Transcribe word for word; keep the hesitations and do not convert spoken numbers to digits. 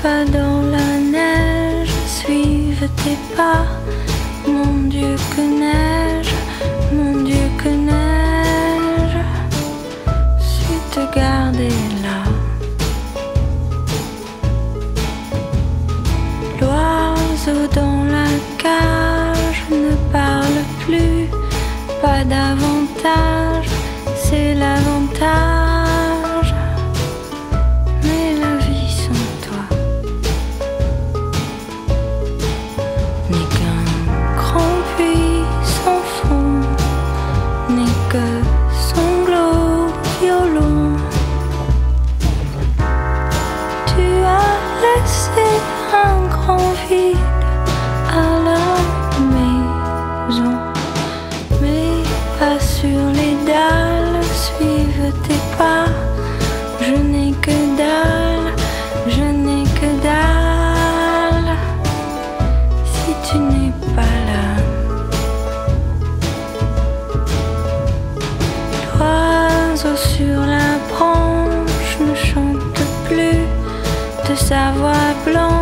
pas dans la neige, suive tes pas. Mon Dieu que neige, mon Dieu que neige, su te garder là. L'oiseau dans la cage ne parle plus, pas davantage, c'est l'avantage. Mais la vie sans toi n'est qu'un grand puits sans fond, n'est que sanglots, violon. Tu as laissé un grand vide à la maison, mais pas sur les dalles, suive tes pas. Je n'ai que dalle, je n'ai que dalle, si tu n'es pas là. L'oiseau sur la branche ne chante plus de sa voix blanche.